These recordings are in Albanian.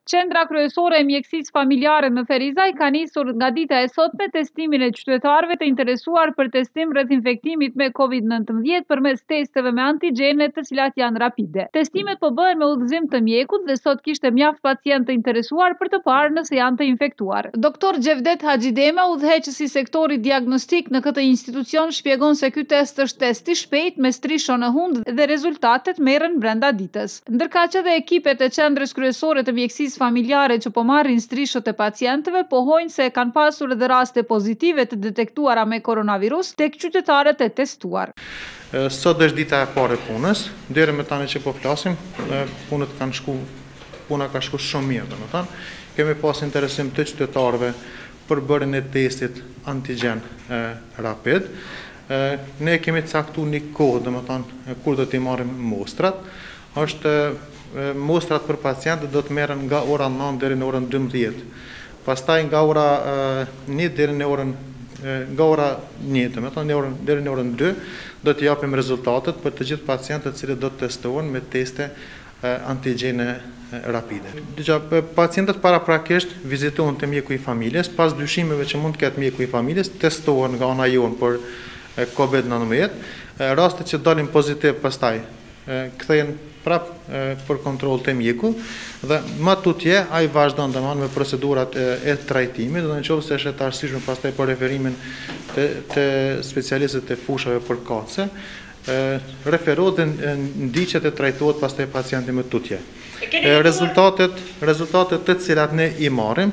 Qendra kryesore e mjekësisë familjare në Ferizaj ka nisur nga dita e sotme testimin e qytetarëve të interesuar për testim rreth infektimit me COVID-19 përmes testeve me antigjene të cilat janë rapide. Testimet po bëhen me udhëzim të mjekut dhe sot kishte mjaft pacient të interesuar për të parë nëse janë të infektuar. Doktor Gjevdet Haxhidema, udhëheqësi i sektorit diagnostik në këtë institucion, shpjegon se ky test është test i shpejt me strisho në hund dhe rezultatet merren brenda ditës. Ndërkaq edhe ekipet e qendrës kryesore të mjekësisë familjare që po marrin strishot e pacientëve pohojnë se kanë pasur edhe raste pozitive të detektuara me koronavirus tek qytetarët e testuar. Sot është dita e parë e punës, deri me tani që po flasim, puna ka shku shumë mirë, domethënë. Kemi pas interesim të qytetarëve për bërjen e testit antigjen rapid. Ne kemi caktuar një kohë, domethënë, kur do t'i marrim mostrat. Mostrat për pacientët do të merren nga ora 9 deri në orën 12. Pastaj nga ora 1 deri në orën nga ora 1, domethënë deri në orën 2 do t'i japim rezultatet për të gjithë pacientët që do të testohen me teste antigjene rapide. Pacientët paraprakisht vizitohen te mjeku i familjes, pas dyshimeve që mund të ketë mjeku i familjes, testohen nga ana jonë për COVID-19. Rastet që dalin pozitiv pastaj kthehen prap për kontroll të mjeku dhe më tutje ai vazhdon domethënë me procedurat e trajtimit, do të thotë se është të arsyeshëm pastaj për referimin të specialistëve të fushave për kace, referohet dhe ndiqet e trajtohet pastaj pacienti me tutje. Rezultatet të cilat ne i marrim,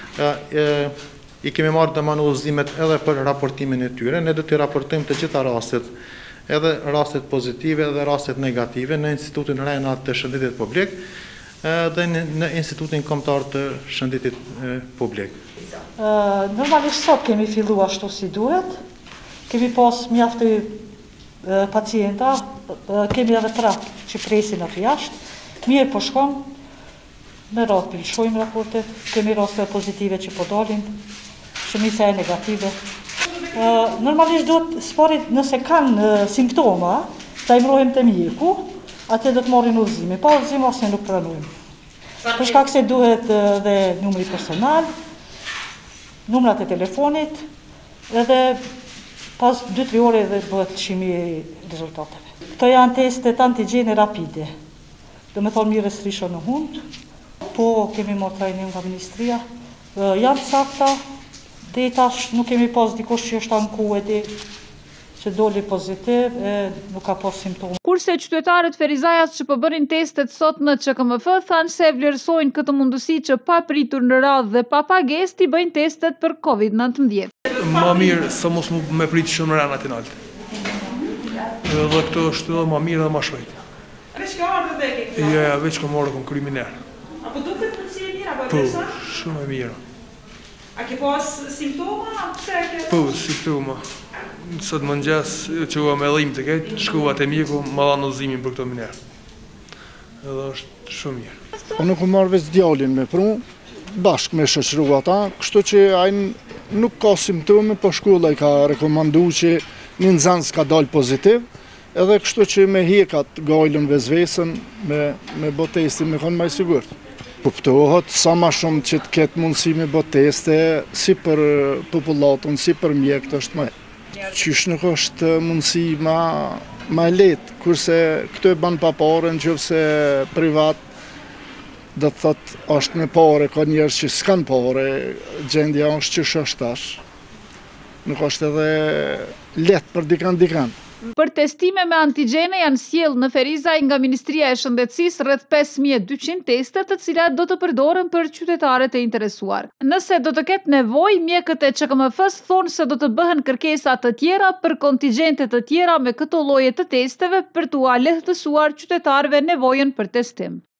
i kemi marrë domethënë udhëzimet edhe për raportimin e tyre, ne do t'i raportojmë të gjitha rastet, edhe rastet pozitive dhe rastet negative në Institutin Rajonal të Shëndetit Publik dhe në Institutin Kombëtar të Shëndetit Publik. Normalisht sot kemi fillu ashtu si duhet, kemi pas mjaft pacienta, kemi edhe prap që presin aty jashtë, mirë po shkon, me ratë pilshojmë raportet, kemi raste pozitive që po dalin, shumica e negative. Normalisht do të sparit nëse kanë simptoma, ta imrohem të mjeku, atë do të marrin udhëzimin, pa udhëzim asnjë nuk pranojmë. Për shkak se duhet dhe numri personal, numrat e telefonit, edhe pas 2-3 ore dhe bëhet shimi i rezultateve. Këto janë testet antigjene rapide, do me thonë mirë strisho në hund, po kemi marrë trajnim nga ministria, janë sakta. Dhe tash nuk kemi pas dikush që është ankueti, që doli pozitiv e nuk ka pas simptoma. Kurse qytetarët Ferizajas që po bërin testet sot në ÇKMF thanë se vlerësojnë këtë mundësi që pa pritur në radhë dhe pa pagesë t'i bëjnë testet për COVID-19. Ma mirë sa mos me prit shumë rana të naltë. Dhe këto është edhe ma mirë dhe ma shojtë. Veç ka ardhë dhe ke? Ja, veç ka marrë kom kriminar. Apo do të përësi e mirë, apo e Po, përsa? shumë e mirë. A ke pas simptoma? Po, simptoma. Sot më ngjas që u me dhimbje të keq, shkova te mjeku, më dha udhëzimin për këtë minar. Edhe është shumë mirë. Po nuk u marr veç djalin me prunë, bashkë me shoqëru ata, kështu që ai nuk ka simptome, po shkolla i ka rekomanduar që një nxënës ka dalë pozitiv, edhe kështu që me hjekat gajlën vezvesën, me bë testin me konë më i sigurt. Kuptohet sa ma shumë që të ketë mundësi me bë teste, si për popullatën, si për mjekët është më. Qysh nuk është mundësi ma lehtë, kurse këto e banë pa pare, nëse privat, do të thotë është me pare, ka njerëz që s'kan pare, gjendja është që është tash. Nuk është edhe lehtë për dikan. Për testime me antigjene janë sjellë në Ferizaj nga Ministria e Shëndetësisë rreth 5200 teste, të cilat do të përdoren për qytetarët e interesuar. Nëse do të ketë nevojë, mjekët e ÇKMF-s thonë se do të bëhen kërkesa të tjera për kontingjente të tjera me këto lloje të testeve për t'u lehtësuar qytetarëve nevojën për testim.